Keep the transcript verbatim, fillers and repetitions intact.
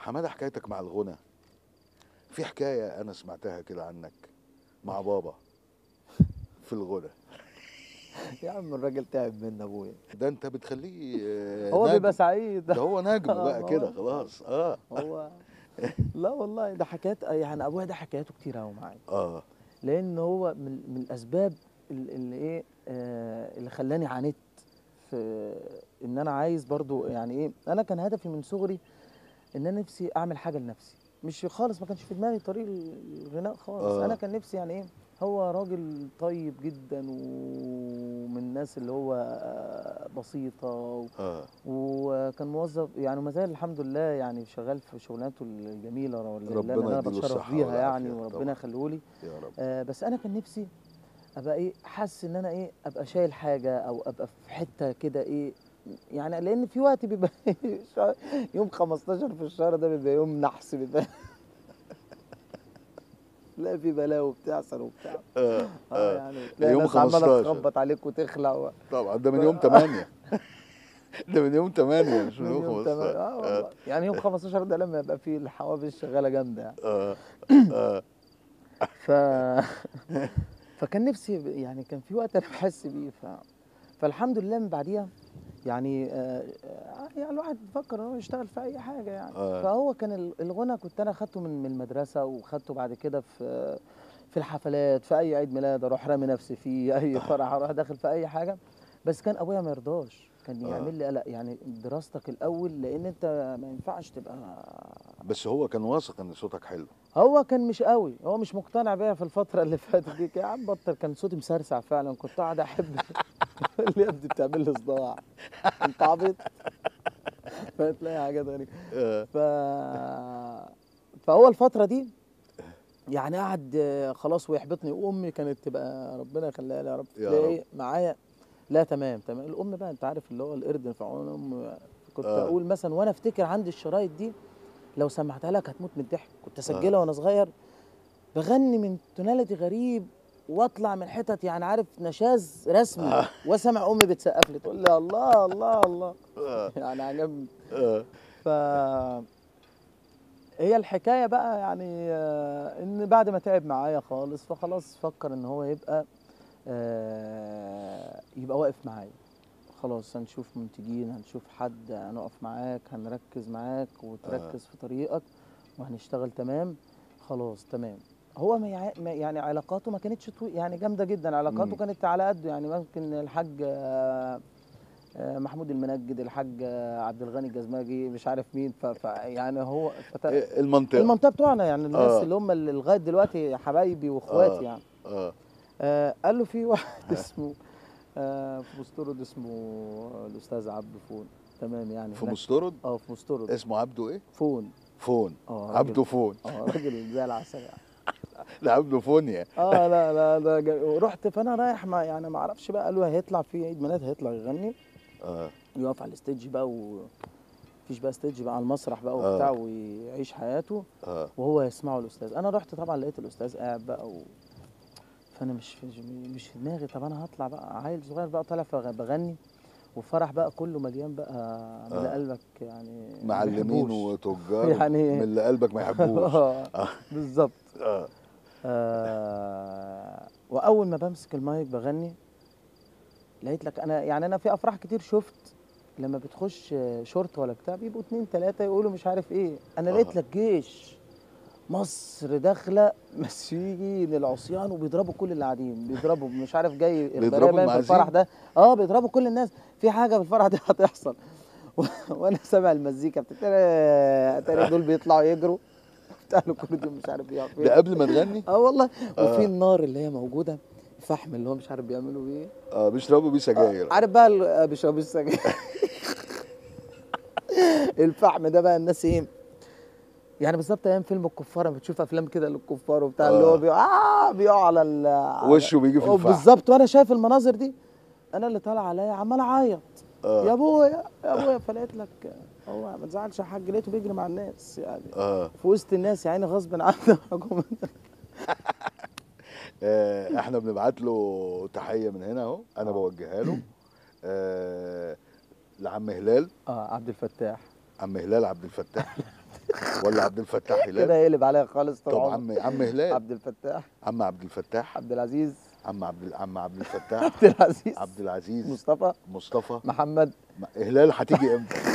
حماده، حكايتك مع الغنى، في حكايه انا سمعتها كده عنك مع بابا في الغنى. يا عم الراجل تعب منا ابويا. ده انت بتخليه آه، هو بيبقى نجم. سعيد. ده هو نجم آه، بقى ما كده هو خلاص. اه هو لا والله ده حكايات، يعني ابويا ده حكاياته كتير قوي معايا، اه لان هو من, من الاسباب ال- اللي ايه آه اللي خلاني عانيت في ان انا عايز برضو، يعني ايه، انا كان هدفي من صغري ان انا نفسي اعمل حاجه لنفسي، مش خالص ما كانش في دماغي طريق الغناء خالص. انا اه كان نفسي يعني ايه، هو راجل طيب جدا ومن الناس اللي هو آه، بسيطه و- اه وكان موظف يعني، وما زال الحمد لله يعني شغال في شغلانته الجميله اللي اللي ربنا انا يديله بتشرف الصحه بيها يعني، والعافيه وربنا طبعا. يخليه لي. يا رب. آه، بس انا كان نفسي ابقى ايه، حاسس ان انا ايه، ابقى شايل حاجه او ابقى في حته كده ايه، يعني لان في وقت بيبقى شهر- يوم خمستاشر في الشهر ده بيبقى يوم نحس، بيبقى لا في بلاوي بتحصل وبتاع. اه اه اه يعني تلاقي يوم ناس عماله خمستاشر تخبط عليك وتخلع و... طبعا، ده ف... من يوم تمانية. ده من يوم تمانية مش من من يوم يوم تمام. خمستاشر. اه اه والله يعني يوم خمستاشر ده لما يبقى فيه الحوافز شغاله جامده يعني. اه اه ف فكان نفسي يعني، كان في وقت انا بحس بيه. ف... فالحمد لله من بعديها يعني آه، آه، يعني الواحد بيفكر ان هو يشتغل في اي حاجه يعني. اه فهو كان ال- الغنى كنت انا خدته من من المدرسه، وخدته بعد كده في في الحفلات، في اي عيد ميلاد اروح رامي نفسي فيه، اي فرح اروح داخل في اي حاجه. بس كان ابويا ما يرضاش، كان اه يعمل لي قلق يعني، دراستك الاول لان انت ما ينفعش تبقى. بس هو كان واثق ان صوتك حلو. هو كان مش قوي، هو مش مقتنع بيا في الفتره اللي فاتت دي. يا عم بطل، كان صوتي مسرسع فعلا، كنت قاعد احب يقول لي يا ابني بتعمل لي صداع، انت عبيط. فتلاقي حاجات غريبة. اه ف... فهو الفترة دي يعني قعد آه، خلاص ويحبطني. وامي كانت تبقى ربنا يخليها لي يا رب، يا تلاقي رب. ايه معايا، لا تمام تمام. الام بقى انت عارف اللي هو القرد في عون الام. كنت اه اقول مثلا وانا افتكر عندي الشرايط دي، لو سمعتها لك هتموت من الضحك. كنت اه اسجلها وانا صغير، بغني من توناليتي غريب، واطلع من حتت يعني عارف نشاز رسمي، اه واسمع امي بتسقف لي تقول لي الله الله الله. اه يعني عجبني. اه ف هي الحكايه بقى يعني آه، ان بعد ما تعب معايا خالص، فخلاص فكر ان هو يبقى آه، يبقى واقف معايا. خلاص هنشوف منتجين، هنشوف حد، هنقف معاك، هنركز معاك اه وتركز في طريقك، وهنشتغل تمام. خلاص تمام. هو ما يع- ما- يعني علاقاته ما كانتش طوي يعني جامده جدا، علاقاته امم كانت على قده يعني. ممكن الحاج آه، آه، محمود المنجد، الحاج آه، عبد الغني الجزماجي، مش عارف مين. ف ف- يعني هو فت... إيه المنطقة. المنطقه بتوعنا يعني، الناس اه اللي هم اللي لغايه دلوقتي حبايبي واخواتي اه يعني. اه آه قال له في واحد اسمه آه في مستورد، اسمه الاستاذ عبده فون. تمام يعني في هناك. مستورد. اه في مستورد. اسمه عبده ايه؟ فون. فون. اه راجل. عبده فون. اه راجل زي العسل يعني. لا، عبده فونيا. اه لا لا ده جا- رحت، فانا رايح ما يعني ما اعرفش بقى، قالوا هيطلع في عيد ميلاد هيطلع يغني، اه يقف على الستيج بقى، ومفيش بقى ستيج بقى على المسرح بقى وبتاع، اه ويعيش حياته اه وهو يسمعه الاستاذ. انا رحت طبعا لقيت الاستاذ قاعد بقى و... فانا مش في مش في دماغي، طب انا هطلع بقى عيل صغير بقى طالع فغ- بغني، وفرح بقى كله مليان بقى من اللي اه قلبك يعني ما معلمين بيحبوش. وتجار من يعني اللي قلبك ما يحبوش. اه بالظبط. اه آه واول ما بمسك المايك بغني، لقيت لك انا يعني، انا في افراح كتير شفت لما بتخش شرطه ولا بتاع بيبقوا اتنين تلاته يقولوا مش عارف ايه، انا لقيت اه لك جيش مصر داخله مسيجين العصيان، وبيضربوا كل اللي قاعدين، بيضربوا مش عارف جاي اخباريه بيضربوا باين في الفرح المعازيم. ده. اه بيضربوا كل الناس، في حاجه في الفرح ده هتحصل. و- وانا سامع المزيكا بتترى، اتاري دول بيطلعوا يجروا بتاع الاكورديون مش عارف بيقع ده فين. قبل ما تغني. اه والله. وفي اه النار اللي هي موجوده، الفحم اللي هو مش عارف بيعملوا بيه. اه بيشربوا بيه آه سجاير. عارف بقى ال- آه، بيشربوا السجاير. الفحم ده بقى الناس ايه، يعني بالظبط ايام فيلم الكفاره، بتشوف افلام كده للكفار وبتاع، اللي هو اه بيقع آه بيقع على ال على وشه بيجي في آه، الفحم. بالظبط. وانا شايف المناظر دي، انا اللي طالع عليا عمال اعيط، يا اه ابويا يا ابويا. فلقيت لك هو ما تزعلش يا حاج، لقيته بيجري مع الناس يعني اه في وسط الناس يعني غصب عنه. حكومة. آه، احنا بنبعت له تحية من هنا اهو، انا اه بوجهها له. آه لعم هلال. اه عبد الفتاح. عم هلال عبد الفتاح. ولا عبد الفتاح كده هلال؟ يقلب عليا خالص طول طب عمري. عم عم هلال، عبد الفتاح، عم عبد الفتاح، عبد العزيز، عم عبد عم عبد الفتاح، عبد العزيز، عبد العزيز، مصطفى، مصطفى. محمد. م- هلال هتيجي امتى؟